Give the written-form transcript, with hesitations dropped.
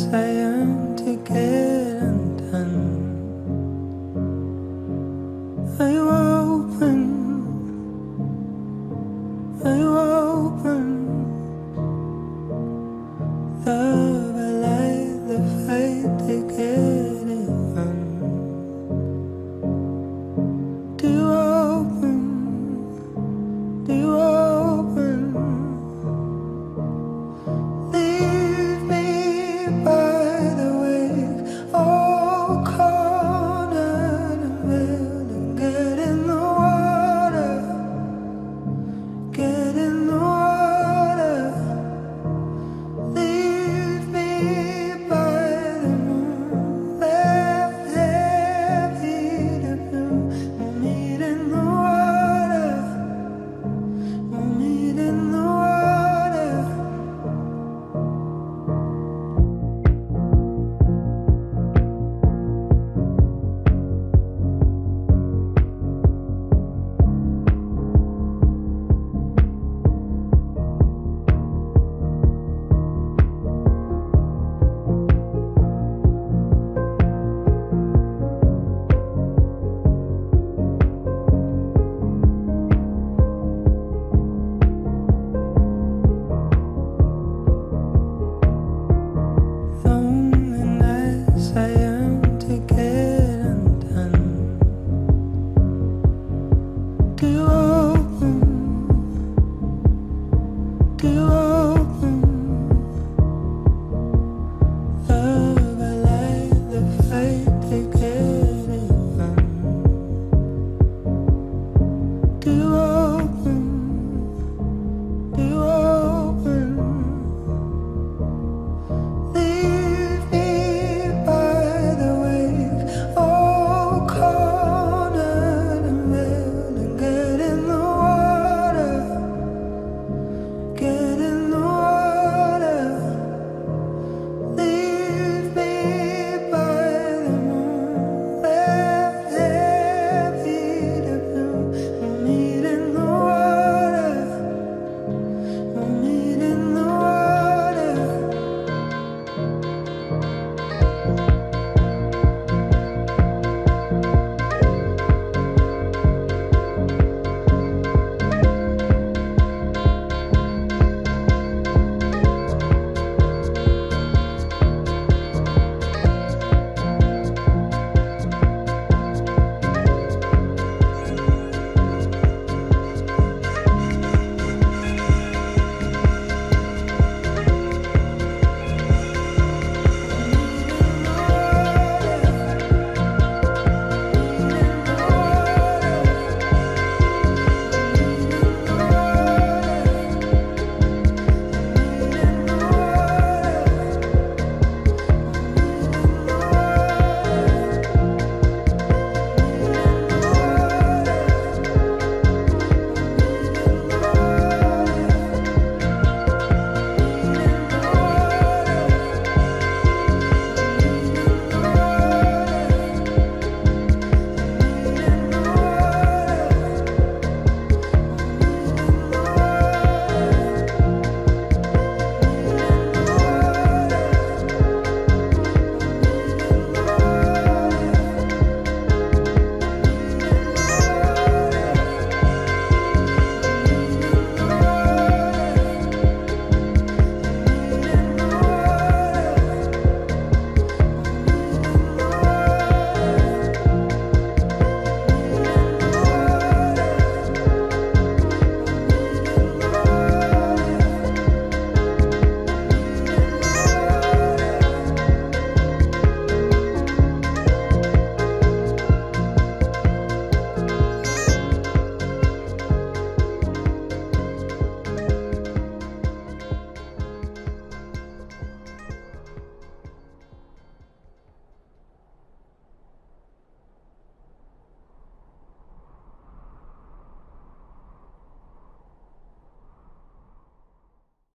I am to get undone. Are you open? Are you open? Love, I like the fight to get it on. Do you open? Do you open? Leave me by the wake, all cornered and veiled, and get in the water, get in the water. Leave me by the moon, let heavy to bloom. We'll meet in the water, we'll meet in the water. Lonely nights I am to get undone. Do you open? Do you open? Love, I like the fight to get it on. Do you